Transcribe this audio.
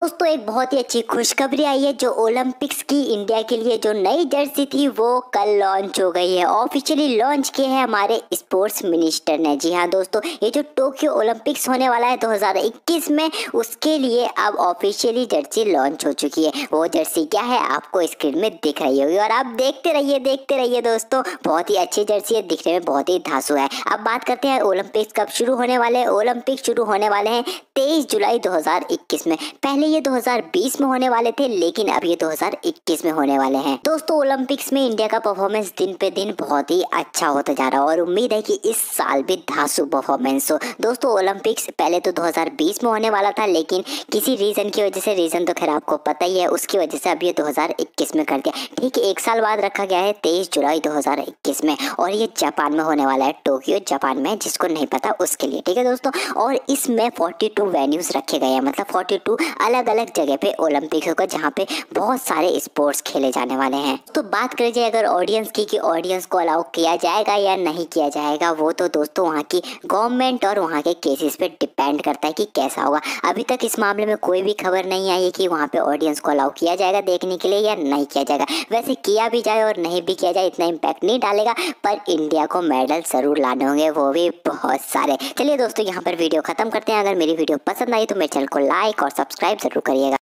दोस्तों एक बहुत ही अच्छी खुशखबरी आई है। जो ओलंपिक्स की इंडिया के लिए जो नई जर्सी थी वो कल लॉन्च हो गई है। ऑफिशियली लॉन्च किया है हमारे स्पोर्ट्स मिनिस्टर ने। जी हाँ दोस्तों, ये जो टोक्यो ओलंपिक्स होने वाला है 2021 में, उसके लिए अब ऑफिशियली जर्सी लॉन्च हो चुकी है। वो जर्सी क्या है आपको स्क्रीन में दिख रही होगी और आप देखते रहिए दोस्तों। बहुत ही अच्छी जर्सी है, दिखने में बहुत ही धांसू है। अब बात करते हैं ओलंपिक्स कब शुरू होने वाले हैं। ओलंपिक शुरू होने वाले हैं 23 जुलाई 2021 में। पहले ये 2020 में होने वाले थे, लेकिन अब ये 2021 में होने वाले हैं। दोस्तों ओलंपिक्स में इंडिया का परफॉर्मेंस दिन पे दिन बहुत ही अच्छा होता जा रहा है और उम्मीद है कि इस साल भी धांसू परफॉर्मेंस हो। दोस्तों ओलंपिक्स पहले तो 2020 में होने वाला था, लेकिन किसी रीजन की वजह से, रीजन तो खैर आपको पता ही है, उसकी वजह से अब ये 2021 में कर दिया। ठीक है, एक साल बाद रखा गया है 23 जुलाई 2021 में और ये जापान में होने वाला है। टोक्यो जापान में, जिसको नहीं पता उसके लिए। ठीक है दोस्तों, और इसमें 42 वेन्यूज रखे गए हैं, मतलब 42 अलग अलग जगह पे ओलंपिक होगा जहाँ पे बहुत सारे स्पोर्ट्स खेले जाने वाले हैं। तो बात करें जाए अगर ऑडियंस की, कि ऑडियंस को अलाउ किया जाएगा या नहीं किया जाएगा, वो तो दोस्तों वहाँ की गवर्नमेंट और वहाँ के केसेस पे डिपेंड करता है कि कैसा होगा। अभी तक इस मामले में कोई भी खबर नहीं आई है कि वहाँ पे ऑडियंस को अलाउ किया जाएगा देखने के लिए या नहीं किया जाएगा। वैसे किया भी जाए और नहीं भी किया जाए इतना इम्पैक्ट नहीं डालेगा, पर इंडिया को मेडल जरूर लाने होंगे, वो भी बहुत सारे। चलिए दोस्तों यहाँ पर वीडियो खत्म करते हैं। अगर मेरी वीडियो पसंद आई तो मेरे चैनल को लाइक और सब्सक्राइब जरूर करिएगा।